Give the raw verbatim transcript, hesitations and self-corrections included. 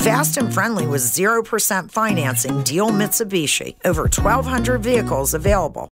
Fast and friendly with zero percent financing, Diehl Mitsubishi. Over twelve hundred vehicles available.